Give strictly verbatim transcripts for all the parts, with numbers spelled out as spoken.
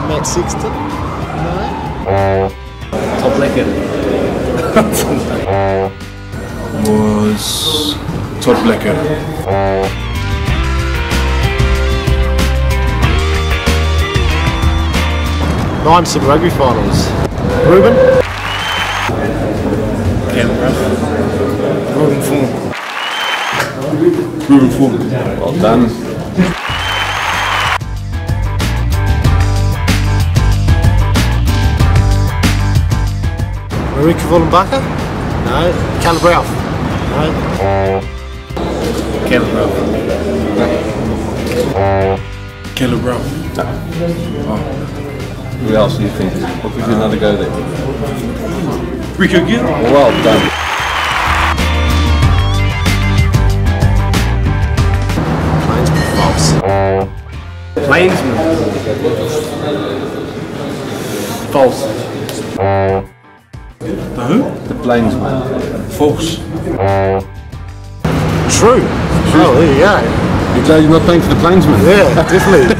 Matt Sexton? No? Top Lecker. Was Todd Blecker. Nine Super Rugby finals. Ruben? Ruben Fruean. Ruben Fruean. Well done. Marika Vollenbacher? No. Caleb Ralph? No. Caleb Ralph. Caleb Ralph. No. Oh. Who else do you think? What could you another go there? Rico Gill. Well done. False. Plainsman. False. The who? The Plainsman. False. True. Oh, there you go. You're glad you're not playing for the Plainsman? Yeah, definitely.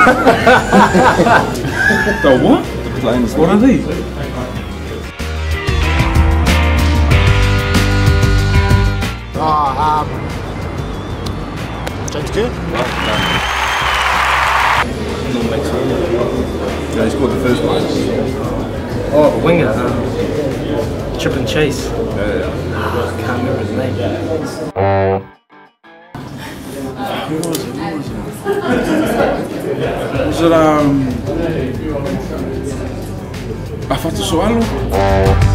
The what? The Plainsman. What are they? Oh, um, James Kerr? Well done. Yeah, he scored the first one. Oh, winger. Um, Chip and Chase. Yeah, yeah. Oh, I can't remember his name. Who was it? Who was it? Was it um? Afata Soalo?